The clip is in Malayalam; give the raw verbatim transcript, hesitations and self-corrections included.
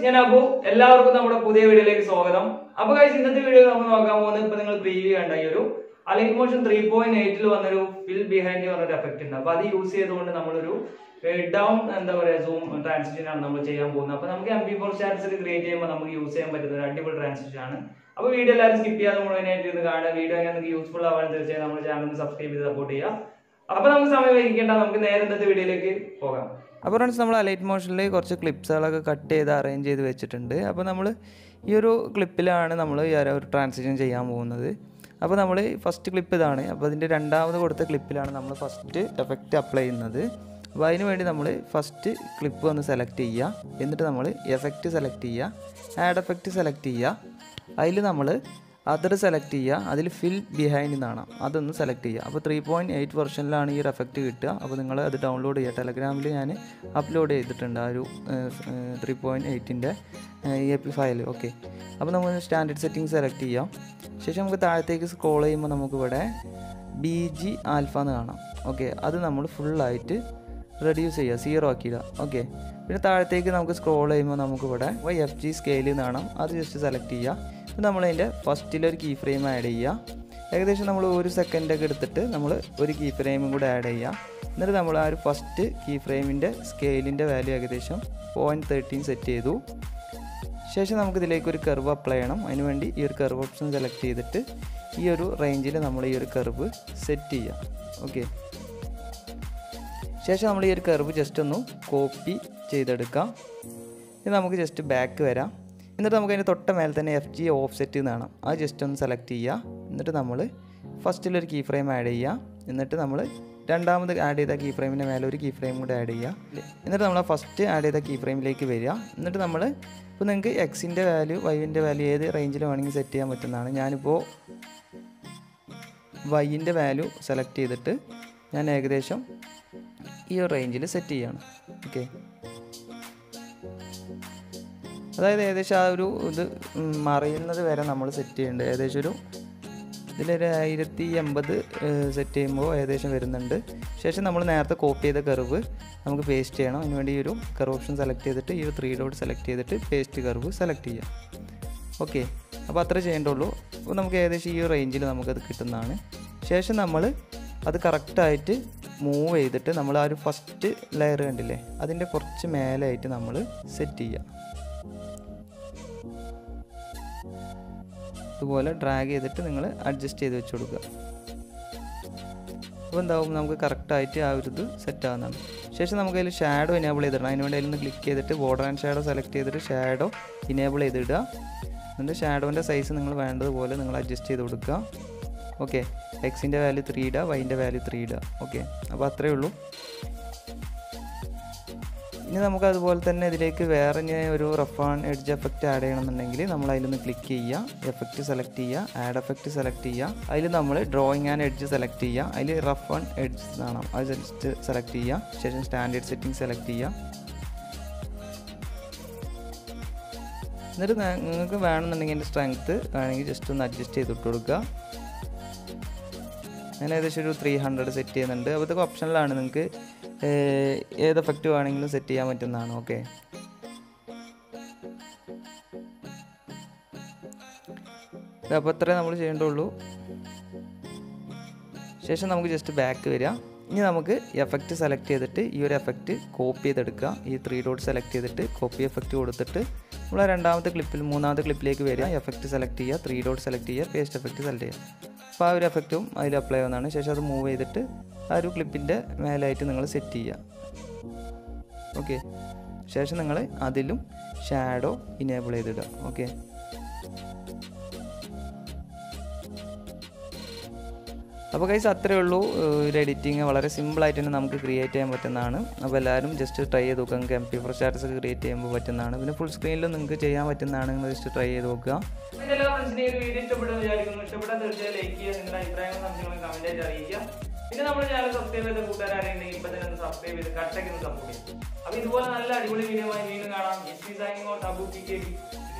ഞാൻ അബു. എല്ലാവർക്കും നമ്മുടെ പുതിയ വീഡിയോയിലേക്ക് സ്വാഗതം. അപ്പൊ ഗൈസ്, ഇന്നത്തെ വീഡിയോ നമ്മൾ നോക്കാൻ പോകുന്നത് ഇപ്പൊ നിങ്ങൾ പ്രീവ്യൂ കണ്ട ഈ ഒരു അലൈറ്റ് മോഷൻ ത്രീ പോയിന്റ് എയ്റ്റിൽ വന്നൊരു ഫിൽ ബിഹൈൻഡ് പറഞ്ഞൊരു എഫക്ട് ഉണ്ട്. അപ്പൊ അത് യൂസ് ചെയ്തുകൊണ്ട് നമ്മളൊരു ഡൗൺ എന്താ പറയാ സൂം ട്രാൻസിഷൻ ആണ് നമ്മൾ ചെയ്യാൻ പോകുന്നത്. അപ്പൊ നമുക്ക് എം പി ഫോർ സ്റ്റാറ്റസ് ഒക്കെ ക്രിയേറ്റ് ചെയ്യുമ്പോൾ നമുക്ക് യൂസ് ചെയ്യാൻ പറ്റുന്ന ഒരു അടിപൊളി ട്രാൻസിഷൻ ആണ്. അപ്പൊ വീഡിയോ എല്ലാവരും സ്കിപ്പ് ചെയ്യാതെ മുഴുവനായിട്ട് ഇത് കാണുക. വീഡിയോ നിങ്ങൾക്ക് യൂസ്ഫുൾ ആവാൻ തീർച്ചയായും നമ്മുടെ ചാനൽ സബ്സ്ക്രൈബ് ചെയ്ത് സപ്പോർട്ട് ചെയ്യുക. അപ്പൊ നമുക്ക് സമയം വൈകിക്കേണ്ട, നമുക്ക് നേരെ ഇന്നത്തെ വീഡിയോയിലേക്ക് പോകാം. അപ്പോൾ ഫ്രണ്ട്സ്, നമ്മൾ അലൈറ്റ് മോഷനിൽ കുറച്ച് ക്ലിപ്സുകളൊക്കെ കട്ട് ചെയ്ത് അറേഞ്ച് ചെയ്ത് വെച്ചിട്ടുണ്ട്. അപ്പോൾ നമ്മൾ ഈ ഒരു ക്ലിപ്പിലാണ് നമ്മൾ ഈ ഒരു ട്രാൻസിഷൻ ചെയ്യാൻ പോകുന്നത്. അപ്പോൾ നമ്മൾ ഫസ്റ്റ് ക്ലിപ്പ് ഇതാണ്. അപ്പോൾ അതിൻ്റെ രണ്ടാമത് കൊടുത്ത ക്ലിപ്പിലാണ് നമ്മൾ ഫസ്റ്റ് എഫക്റ്റ് അപ്ലൈ ചെയ്യുന്നത്. അപ്പോൾ അതിന് വേണ്ടി നമ്മൾ ഫസ്റ്റ് ക്ലിപ്പ് ഒന്ന് സെലക്ട് ചെയ്യുക. എന്നിട്ട് നമ്മൾ എഫക്റ്റ് സെലക്ട് ചെയ്യുക, ആഡ് എഫക്റ്റ് സെലക്ട് ചെയ്യുക. അതിൽ നമ്മൾ അതർ സെലക്ട് ചെയ്യുക, അതിൽ ഫിൽ ബിഹൈൻഡ് എന്നാണ് അതൊന്ന് സെലക്ട് ചെയ്യുക. അപ്പോൾ ത്രീ പോയിൻറ്റ് എയ്റ്റ് വെർഷനിലാണ് ഈ ഒരു എഫക്റ്റ് കിട്ടുക. അപ്പോൾ നിങ്ങൾ അത് ഡൗൺലോഡ് ചെയ്യുക. ടെലഗ്രാമിൽ ഞാൻ അപ്ലോഡ് ചെയ്തിട്ടുണ്ട് ആ ഒരു ത്രീ പോയിൻറ്റ് എയ്റ്റിൻ്റെ എ പി ഫയൽ. ഓക്കെ, അപ്പോൾ നമുക്ക് സ്റ്റാൻഡേർഡ് സെറ്റിംഗ് സെലക്ട് ചെയ്യാം. ശേഷം നമുക്ക് താഴത്തേക്ക് സ്ക്രോൾ ചെയ്യുമ്പോൾ നമുക്കിവിടെ ബി ജി ആൽഫ എന്ന് കാണാം. ഓക്കെ, അത് നമ്മൾ ഫുള്ളായിട്ട് റെഡ്യൂസ് ചെയ്യുക, സീറോ ആക്കിയിടുക. ഓക്കെ, പിന്നെ താഴത്തേക്ക് നമുക്ക് സ്ക്രോൾ ചെയ്യുമ്പോൾ നമുക്കിവിടെ എഫ് ജി സ്കെയിൽ കാണാം. അത് ജസ്റ്റ് സെലക്ട് ചെയ്യുക. നമ്മളതിൻ്റെ ഫസ്റ്റിലൊരു കീ ഫ്രെയിം ആഡ് ചെയ്യുക. ഏകദേശം നമ്മൾ ഒരു സെക്കൻഡൊക്കെ എടുത്തിട്ട് നമ്മൾ ഒരു കീ ഫ്രെയിമും കൂടെ ആഡ് ചെയ്യുക. എന്നിട്ട് നമ്മൾ ആ ഒരു ഫസ്റ്റ് കീ ഫ്രെയിമിൻ്റെ സ്കെയിലിൻ്റെ വാല്യൂ ഏകദേശം പോയിൻറ്റ് തേർട്ടീൻ സെറ്റ് ചെയ്തു. ശേഷം നമുക്കിതിലേക്ക് ഒരു കർവ് അപ്ലൈ ചെയ്യണം. അതിനുവേണ്ടി ഈ ഒരു കർവ് ഓപ്ഷൻ സെലക്ട് ചെയ്തിട്ട് ഈ ഒരു റേഞ്ചിൽ നമ്മൾ ഈ ഒരു കർവ് സെറ്റ് ചെയ്യുക. ഓക്കെ, ശേഷം നമ്മൾ ഈ ഒരു കർവ് ജസ്റ്റ് ഒന്ന് കോപ്പി ചെയ്തെടുക്കാം. ഇനി നമുക്ക് ജസ്റ്റ് ബാക്ക് വരാം. എന്നിട്ട് നമുക്ക് അതിൻ്റെ തൊട്ട മേലെ തന്നെ എഫ് ജി ഓഫ് സെറ്റ് എന്ന് കാണാം. അത് ജസ്റ്റ് ഒന്ന് സെലക്ട് ചെയ്യുക. എന്നിട്ട് നമ്മൾ ഫസ്റ്റിലൊരു കീ ഫ്രെയിം ആഡ് ചെയ്യുക. എന്നിട്ട് നമ്മൾ രണ്ടാമത് ആഡ് ചെയ്ത കീ ഫ്രെയിമിൻ്റെ മേലെ ഒരു കീ ഫ്രെയിം കൂടെ ആഡ് ചെയ്യുക. എന്നിട്ട് നമ്മൾ ഫസ്റ്റ് ആഡ് ചെയ്ത കീ ഫ്രെയിമിലേക്ക് വരിക. എന്നിട്ട് നമ്മൾ ഇപ്പോൾ നിങ്ങൾക്ക് എക്സിൻ്റെ വാല്യൂ വൈൻ്റെ വാല്യൂ ഏത് റേഞ്ചിൽ വേണമെങ്കിൽ സെറ്റ് ചെയ്യാൻ പറ്റുന്നതാണ്. ഞാനിപ്പോൾ വൈൻ്റെ വാല്യൂ സെലക്ട് ചെയ്തിട്ട് ഞാൻ ഏകദേശം ഈ ഒരു റേഞ്ചിൽ സെറ്റ് ചെയ്യണം. ഓക്കെ, അതായത് ഏകദേശം ആ ഒരു ഇത് മറിയുന്നത് വരെ നമ്മൾ സെറ്റ് ചെയ്യേണ്ടത്. ഏകദേശം ഒരു ഇതിലൊരു ആയിരത്തി എൺപത് സെറ്റ് ചെയ്യുമ്പോൾ ഏകദേശം വരുന്നുണ്ട്. ശേഷം നമ്മൾ നേരത്തെ കോപ്പി ചെയ്ത കർവ് നമുക്ക് പേസ്റ്റ് ചെയ്യണം. അതിനുവേണ്ടി ഈ ഒരു കർവ് ഓപ്ഷൻ സെലക്ട് ചെയ്തിട്ട് ഈ ഒരു ത്രീ ഡോട്ട് സെലക്ട് ചെയ്തിട്ട് പേസ്റ്റ് കർവ് സെലക്ട് ചെയ്യാം. ഓക്കെ, അപ്പോൾ അത്ര ചെയ്യേണ്ടുള്ളൂ. അപ്പോൾ നമുക്ക് ഏകദേശം ഈ റേഞ്ചിൽ നമുക്കത് കിട്ടുന്നതാണ്. ശേഷം നമ്മൾ അത് കറക്റ്റായിട്ട് മൂവ് ചെയ്തിട്ട് നമ്മൾ ആ ഒരു ഫസ്റ്റ് ലെയർ കണ്ടില്ലേ, അതിൻ്റെ കുറച്ച് മേലായിട്ട് നമ്മൾ സെറ്റ് ചെയ്യുക. ഇതുപോലെ ഡ്രാഗ് ചെയ്തിട്ട് നിങ്ങൾ അഡ്ജസ്റ്റ് ചെയ്ത് വെച്ച് കൊടുക്കുക. അപ്പോൾ എന്താവും, നമുക്ക് കറക്റ്റായിട്ട് ആ ഒരു ഇത് സെറ്റ് ആകുന്നതാണ്. ശേഷം നമുക്ക് അതിൽ ഷാഡോ ഇനേബിൾ ചെയ്തിടണം. അതിന് വേണ്ടി അതിൽ നിന്ന് ക്ലിക്ക് ചെയ്തിട്ട് ബോർഡർ ആൻഡ് ഷാഡോ സെലക്ട് ചെയ്തിട്ട് ഷാഡോ ഇനേബിൾ ചെയ്തിടുക. എന്നിട്ട് ഷാഡോൻ്റെ സൈസ് നിങ്ങൾ വേണ്ടതുപോലെ നിങ്ങൾ അഡ്ജസ്റ്റ് ചെയ്ത് കൊടുക്കുക. ഓക്കെ, എക്സിൻ്റെ വാല്യൂ ത്രീ ഇടുക, വൈൻ്റെ വാല്യൂ ത്രീ ഇടുക. ഓക്കെ, അപ്പോൾ അത്രയേ ഉള്ളൂ. ഇനി നമുക്ക് അതുപോലെ തന്നെ ഇതിലേക്ക് വേറെ ഒരു rough and edge effect add ചെയ്യണമെന്നുണ്ടെങ്കിൽ നമ്മൾ അതിലൊന്ന് ക്ലിക്ക് ചെയ്യുക, എഫക്റ്റ് സെലക്ട് ചെയ്യുക, ആഡ് എഫക്റ്റ് സെലക്ട് ചെയ്യുക. അതിൽ നമ്മൾ ഡ്രോയിങ് ആൻഡ് എഡ്ജ് സെലക്ട് ചെയ്യുക. അതിൽ റഫ് ആൻഡ് എഡ്ജ് എന്നാണ്, അത് ജസ്റ്റ് സെലക്ട് ചെയ്യുക. ശേഷം സ്റ്റാൻഡേർഡ് സെറ്റിംഗ് സെലക്ട് ചെയ്യുക. എന്നിട്ട് നിങ്ങൾക്ക് വേണമെന്നുണ്ടെങ്കിൽ എൻ്റെ സ്ട്രെങ്ത്ത് വേണമെങ്കിൽ ജസ്റ്റ് ഒന്ന് അഡ്ജസ്റ്റ് ചെയ്തിട്ട് കൊടുക്കുക. ഞാൻ ഏകദേശം ഒരു ത്രീ ഹൺഡ്രഡ് സെറ്റ് ചെയ്യുന്നുണ്ട്. അപ്പോൾ ഇതൊക്കെ ഓപ്ഷനിലാണ്, നിങ്ങൾക്ക് ഏത് എഫക്റ്റ് വേണമെങ്കിലും സെറ്റ് ചെയ്യാൻ പറ്റുന്നതാണ്. ഓക്കെ, അപ്പോൾ അത്രേ നമ്മൾ ചെയ്യേണ്ടുള്ളൂ. ശേഷം നമുക്ക് ജസ്റ്റ് ബാക്ക് വരിക. ഇനി നമുക്ക് എഫക്റ്റ് സെലക്ട് ചെയ്തിട്ട് ഈ ഒരു എഫക്റ്റ് കോപ്പി ചെയ്തെടുക്കുക. ഈ ത്രീ ഡോട്ട് സെലക്ട് ചെയ്തിട്ട് കോപ്പി എഫക്റ്റ് കൊടുത്തിട്ട് നമ്മൾ രണ്ടാമത്തെ ക്ലിപ്പിൽ മൂന്നാമത്തെ ക്ലിപ്പിലേക്ക് വരിക. എഫക്റ്റ് സെലക്ട് ചെയ്യുക, ത്രീ ഡോട്ട് സെലക്ട് ചെയ്യുക, പേസ്റ്റ് എഫക്റ്റ് സെലക്ട് ചെയ്യുക. അപ്പോൾ ആ ഒരു എഫക്റ്റും അതിൽ അപ്ലൈ ആവുന്നതാണ്. ശേഷം അത് മൂവ് ചെയ്തിട്ട് ആ ഒരു ക്ലിപ്പിൻ്റെ മേലായിട്ട് നിങ്ങൾ സെറ്റ് ചെയ്യുക. ഓക്കെ, ശേഷം നിങ്ങൾ അതിലും ഷാഡോ ഇനേബിൾ ചെയ്തിടുക. ഓക്കെ, അപ്പോൾ ഗൈസ് അത്രയേ ഉള്ളൂ. ഒരു എഡിറ്റിങ് വളരെ സിമ്പിളായിട്ട് തന്നെ നമുക്ക് ക്രിയേറ്റ് ചെയ്യാൻ പറ്റുന്നതാണ്. അപ്പോൾ എല്ലാവരും ജസ്റ്റ് ട്രൈ ചെയ്ത് നോക്കുക. നിങ്ങൾക്ക് എം പി ഫോർ സ്റ്റാറ്റസ് ഒക്കെ ക്രിയേറ്റ് ചെയ്യുമ്പോൾ പറ്റുന്നതാണ്. പിന്നെ ഫുൾ സ്ക്രീനിലും നിങ്ങൾക്ക് ചെയ്യാൻ പറ്റുന്നതാണ്. നിങ്ങൾ ജസ്റ്റ് ട്രൈ ചെയ്ത് നോക്കുക. എല്ലാ ഫ്രണ്ട്സിനെയും വീഡിയോ ഇഷ്ടപ്പെടുന്നു വിചാരിക്കുന്നു. ഇഷ്ടപ്പെട്ടാൽ തീർച്ചയായും ലൈക്ക് ചെയ്യുക, നിങ്ങളുടെ അഭിപ്രായങ്ങളും സംശയങ്ങളും കമന്റ് ആയിട്ട് അറിയിക്കുക. പിന്നെ നമ്മുടെ ചാനൽ സബ്സ്ക്രൈബ് ചെയ്ത കൂട്ടുകാരുണ്ടെങ്കിൽ ഇപ്പൊ തന്നെ സബ്സ്ക്രൈബ് ചെയ്ത് കട്ടൊക്കെ സപ്പോർട്ട് ചെയ്യും. അപ്പോൾ ഇതുപോലെ നല്ല അടിപൊളി വീഡിയോ ആയി വീണ്ടും കാണാം.